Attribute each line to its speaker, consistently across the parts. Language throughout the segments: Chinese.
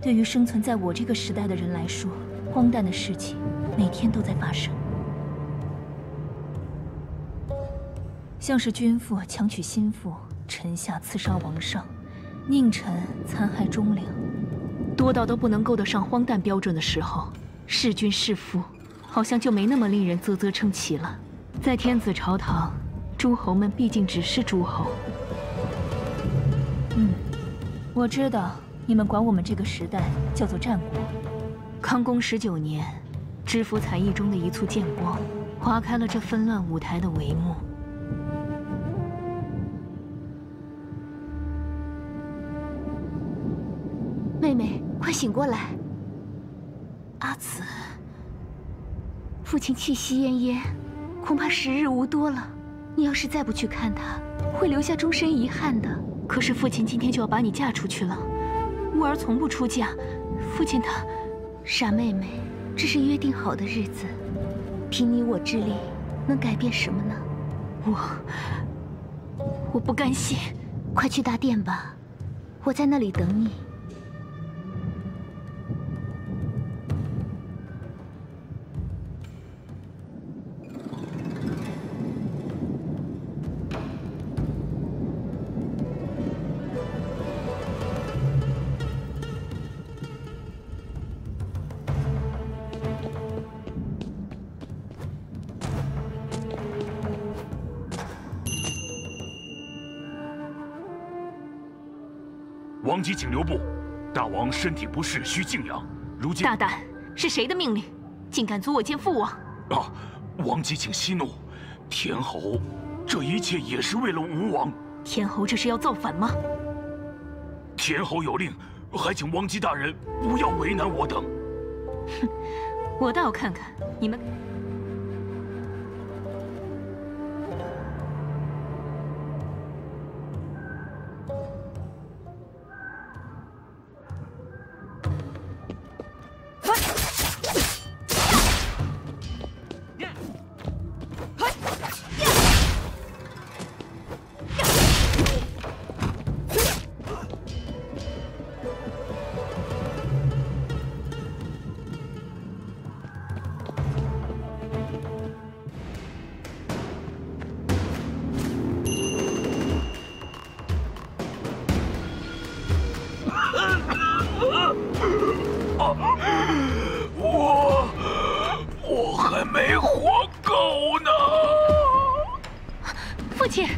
Speaker 1: 对于生存在我这个时代的人来说，荒诞的事情每天都在发生，像是君父强娶心腹，臣下刺杀王上，佞臣残害忠良，多到都不能够得上荒诞标准的时候，弑君弑父，好像就没那么令人啧啧称奇了。在天子朝堂，诸侯们毕竟只是诸侯。我知道你们管我们这个时代叫做战国。康公19年，知府采邑中的一簇剑光，划开了这纷乱舞台的帷幕。
Speaker 2: 妹妹，快醒过来！
Speaker 1: 阿紫，
Speaker 2: 父亲气息奄奄，恐怕时日无多了。你要是再不去看他，会留下终身遗憾的。
Speaker 1: 可是父亲今天就要把你嫁出去了，吾儿从不出嫁，父亲他……
Speaker 2: 傻妹妹，这是约定好的日子，凭你我之力，能改变什么呢？
Speaker 1: 我不甘心。
Speaker 2: 快去大殿吧，我在那里等你。
Speaker 3: 王姬请留步，大王身体不适，需静养。如今
Speaker 1: 大胆，是谁的命令，竟敢阻我见父王？
Speaker 3: 啊！王姬请息怒，天侯，这一切也是为了吴王。
Speaker 1: 天侯这是要造反吗？
Speaker 3: 天侯有令，还请王姬大人不要为难我等。
Speaker 1: 哼，我倒要看看你们。
Speaker 3: 我还没活够呢！
Speaker 1: 父亲，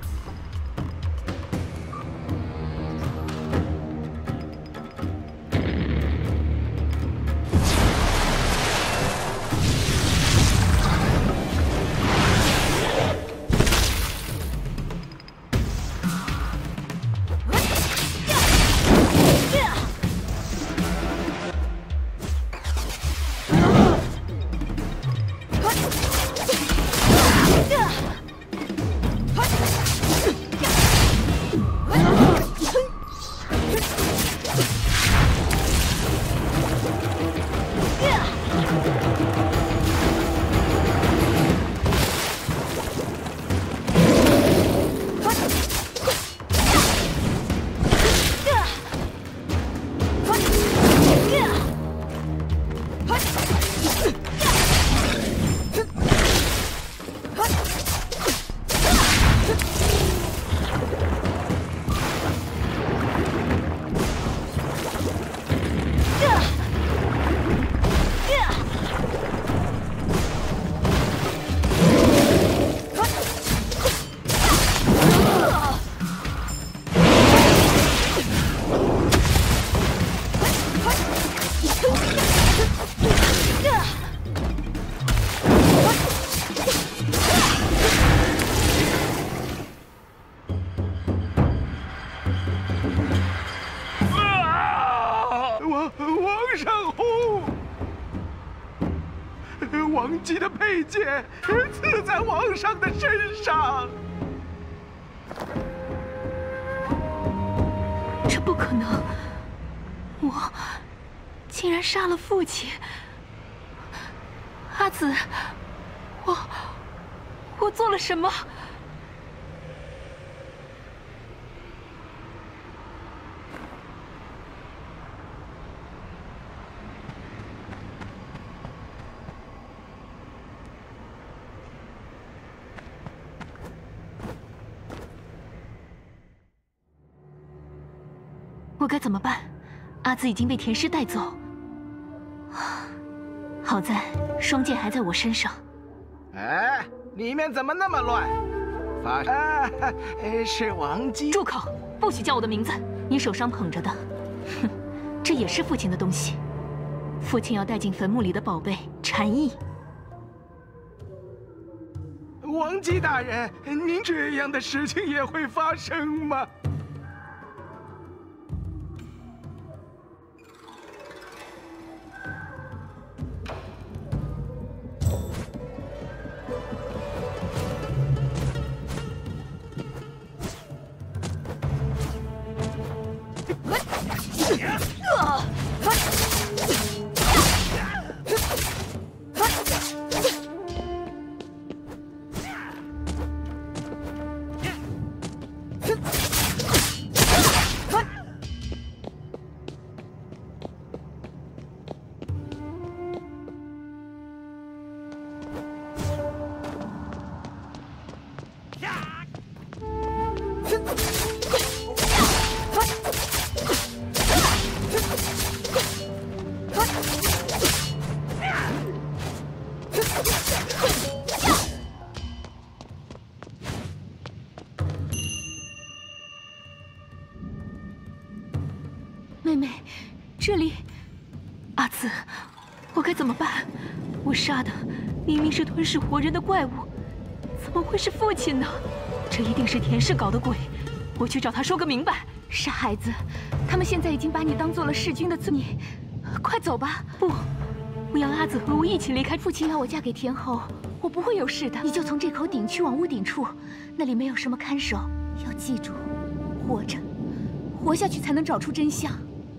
Speaker 3: 王上乎！王姬的佩剑刺在王上的身上。
Speaker 1: 这不可能！我竟然杀了父亲！阿紫，我做了什么？ 我该怎么办？阿紫已经被田氏带走，好在双剑还在我身上。
Speaker 4: 哎，里面怎么那么乱？是王姬。
Speaker 1: 住口！不许叫我的名字！你手上捧着的，哼，这也是父亲的东西。父亲要带进坟墓里的宝贝禅意。
Speaker 4: 王姬大人，您这样的事情也会发生吗？
Speaker 1: 妹妹，这里，阿紫，我该怎么办？我杀的明明是吞噬活人的怪物，怎么会是父亲呢？这一定是田氏搞的鬼，我去找他说个明白。
Speaker 2: 傻孩子，他们现在已经把你当做了弑君的罪孽，快走吧！
Speaker 1: 不，我要阿紫和我一起离开。
Speaker 2: 父亲要我嫁给田侯，我不会有事的。你就从这口鼎去往屋顶处，那里没有什么看守。要记住，活着，活下去才能找出真相。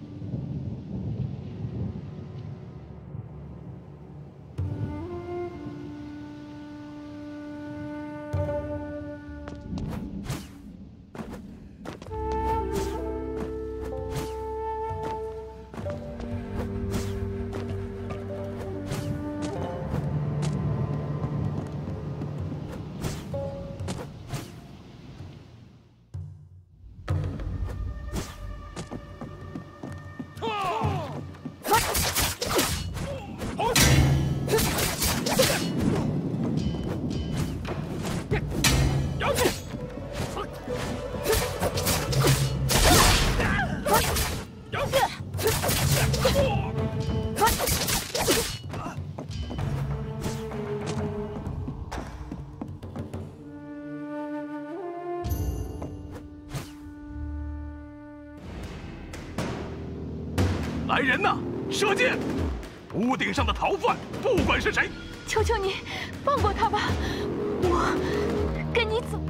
Speaker 3: 来人呐！射箭！屋顶上的逃犯，不管是谁，
Speaker 2: 求求你，放过他吧！我跟你走。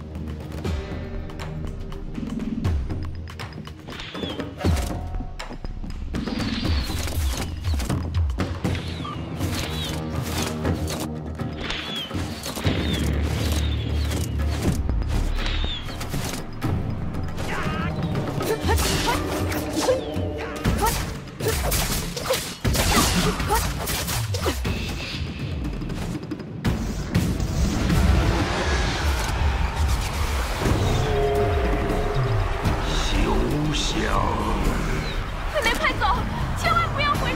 Speaker 2: 妹妹，快走！千万不要回。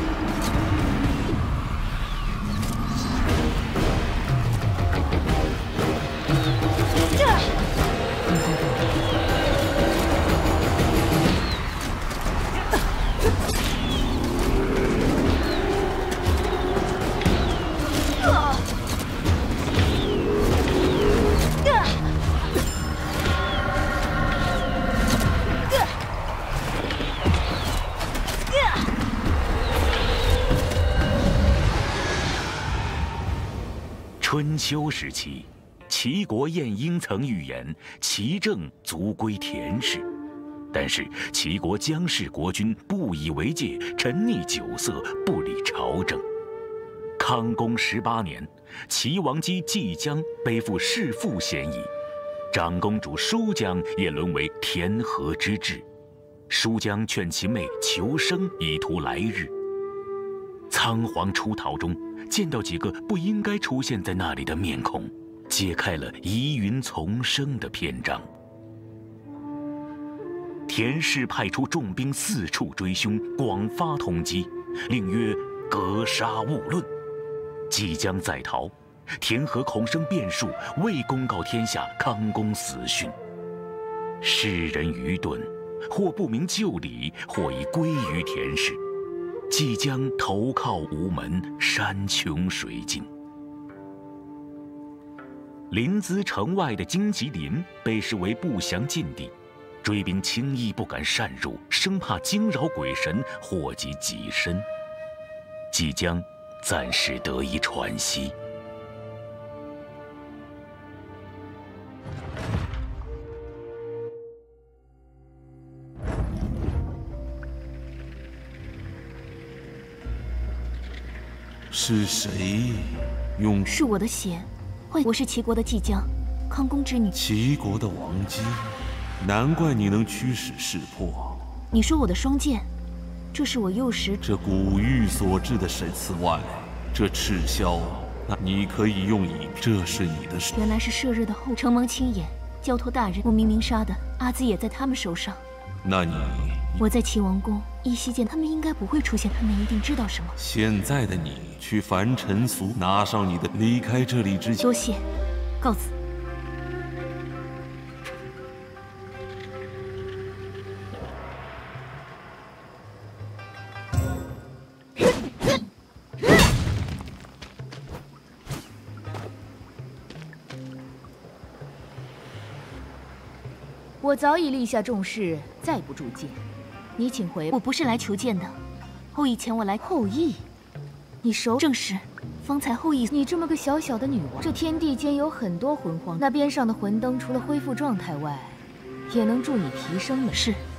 Speaker 3: 春秋时期，齐国晏婴曾预言齐政足归田氏，但是齐国姜氏国君不以为戒，沉溺酒色，不理朝政。康公18年，齐王姬季姜背负弑父嫌疑，长公主叔姜也沦为填河之志。叔姜劝其妹求生，以图来日。仓皇出逃中，见到几个不应该出现在那里的面孔，揭开了疑云丛生的篇章。 田氏派出重兵四处追凶，广发通缉，令曰格杀勿论。即将在逃，田和恐生变数，未公告天下康公死讯。世人愚钝，或不明就里，或已归于田氏，即将投靠无门，山穷水尽。临淄城外的荆棘林被视为不祥禁地，追兵轻易不敢擅入，生怕惊扰鬼神，祸及己身。即将暂时得以喘息。
Speaker 5: 是谁用？
Speaker 2: 是我的血，我是齐国的季将，康公之女。
Speaker 5: 齐国的王姬，难怪你能驱使识破。
Speaker 2: 你说我的双剑，这是我幼时
Speaker 5: 这古玉所制的神刺外，这赤箫，那你可以用以，这是你的手。
Speaker 2: 原来是射日的后承蒙亲眼，交托大人，我明明杀的阿紫也在他们手上。
Speaker 5: 那你？
Speaker 2: 我在齐王宫依稀间，他们应该不会出现，他们一定知道什么。
Speaker 5: 现在的你去凡尘俗，拿上你的，离开这里之前。
Speaker 2: 多谢，告辞。
Speaker 6: 我早已立下重誓，再不铸剑。你请回。
Speaker 2: 我不是来求见的，后羿前我来。
Speaker 6: 后羿，
Speaker 2: 你熟？正是，方才后羿。
Speaker 6: 你这么个小小的女王，这天地间有很多魂荒，那边上的魂灯除了恢复状态外，也能助你提升的。
Speaker 2: 是。